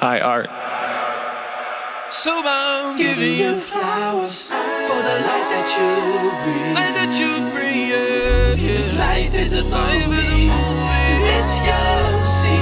Hi, Art. So I'm giving you flowers for the light that you bring. Light that you bring, yeah. If life is a movie, it's your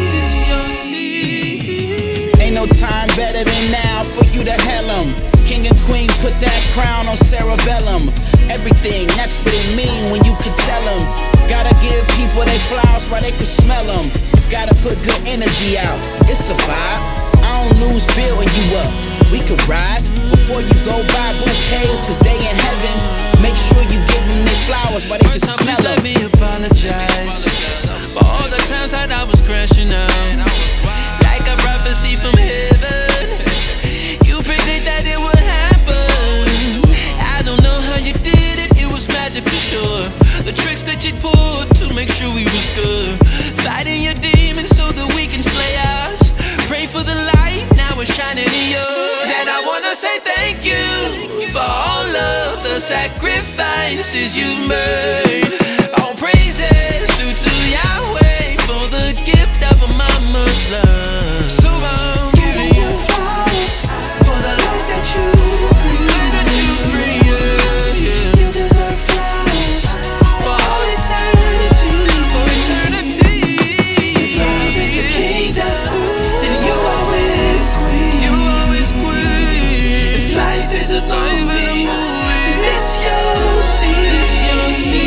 scene. Ain't no time better than now for you to hell 'em. King and queen put that crown on cerebellum. Everything, that's what it mean when you can tell 'em. Gotta give people they flowers while they can smell 'em. Gotta put good energy out, it's a vibe. I don't lose building you up. We could rise before you go buy bouquets, cause they in heaven. Make sure you give them their flowers while they can smell Please them. let me apologize for all the times that I was crashing out, like a prophecy from heaven. You predicted that it would happen. I don't know how you did it, it was magic for sure. The tricks that you pulled to make sure we was good. Fighting your demons so that we can slay ours. Pray for the light, now it's shining in yours. And I wanna say thank you for all of the sacrifices you've made. All praises due to Yahweh for the gift of a mama's love. So I'm giving you flowers for the light that you bring. Light that you bring, yeah, yeah. You deserve flowers for all eternity. For eternity. If love is a kingdom, then you always queen. You always queen. If life is a movie, then it's your scene. It's your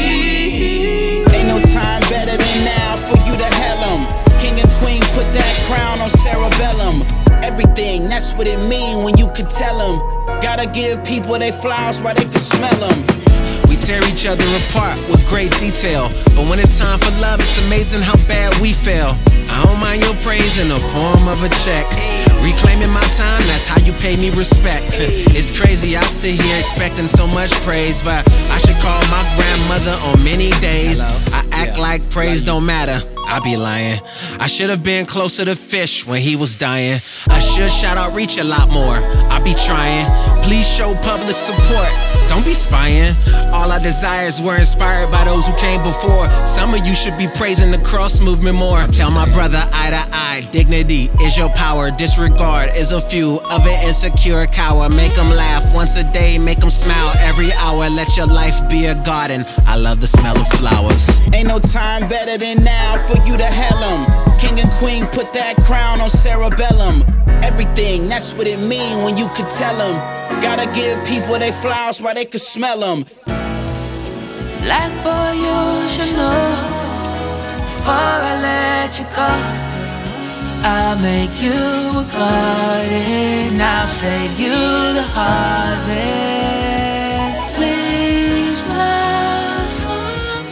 scene. Ain't no time better than now for you to hell 'em. King and queen put that crown on cerebellum. Everything, that's what it mean when you can tell 'em. Gotta give people they flowers while they can smell 'em. We tear each other apart with great detail, but when it's time for love, it's amazing how bad we fail. I don't mind your praise in the form of a check. Reclaiming my time, that's how you pay me respect. It's crazy, I sit here expecting so much praise, but I should call my grandmother on many days. I act like praise don't matter, I be lying. I should have been closer to Fish when he was dying. I should shout out Reach a lot more, I be trying. Please show public support, don't be spying. All our desires were inspired by those who came before. Some of you should be praising the cross movement more. Tell my brother eye to eye, dignity is your power. Disregard is a few of an insecure cower. Make them laugh once a day, make them smile every hour. Let your life be a garden, I love the smell of flowers. Ain't no time better than now for you to hell 'em. King and queen put that crown on cerebellum. Everything, that's what it mean when you can tell 'em. Gotta give people they flowers while they can smell 'em. Black boy, you should know, before I let you go, I'll make you a garden, I'll save you the harvest. Please blossom,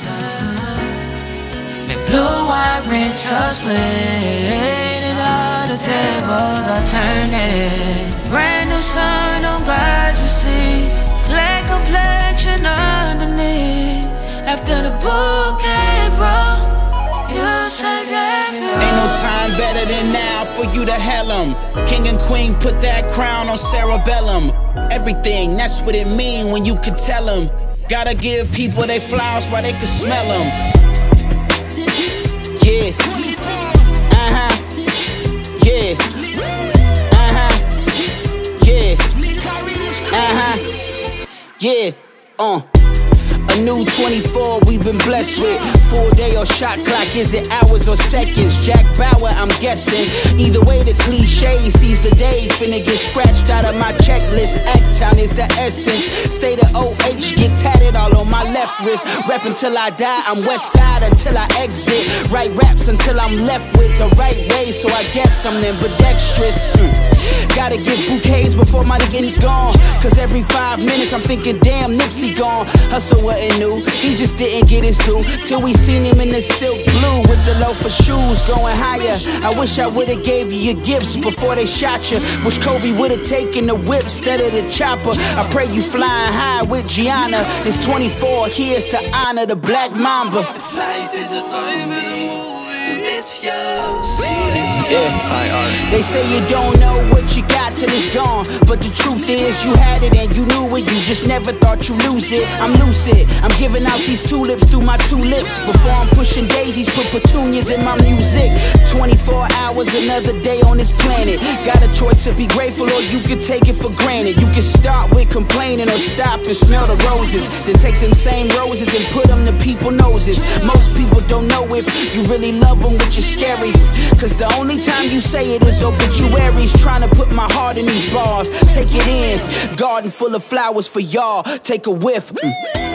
the blue wine rinse us clean, and all the tables are turning. Brand new sun on God's receipt, clear complexion underneath. After the bouquet broke, you said everything. Ain't no time better than now for you to hell 'em. King and queen put that crown on cerebellum. Everything, that's what it mean when you can tell 'em. Gotta give people they flowers while they can smell 'em. Yeah. Uh-huh. Yeah. Uh-huh. Yeah. Uh-huh. Yeah. A new 24 we've been blessed with. Full day or shot clock, is it hours or seconds? Jack Bauer, I'm guessing. Either way, the cliche sees the day. Finna get scratched out of my checklist. Act-Town is the essence. State of OH, get tatted all on my left wrist. Rap until I die, I'm west side until I exit. Write raps until I'm left with the right way, so I guess I'm ambidextrous. Gotta give bouquets before my nigga's gone, cause every 5 minutes I'm thinking, damn, Nipsey gone. Hustle wasn't new, he just didn't get his due, till we seen him in the silk blue with the loafer shoes going higher. I wish I would've gave you your gifts before they shot you. Wish Kobe would've taken the whip instead of the chopper. I pray you flying high with Gianna. It's 24, here's to honor the Black Mamba. If life is a movie, it's yours. Yeah. They say you don't know what you got till it's gone, but the truth is you had it and you knew it. You just never thought you'd lose it. I'm lucid. I'm giving out these tulips through my two lips. Before I'm pushing daisies, put petunias in my music. 24 hours, another day on this planet. Got a choice to be grateful or you could take it for granted. You can start with complaining or stop and smell the roses. Then take them same roses and put them to people's noses. Most people don't know if you really love them, which is scary. Cause the only time you say it is obituaries. Trying to put my heart in these bars. Take it in, garden full of flowers for y'all. Take a whiff.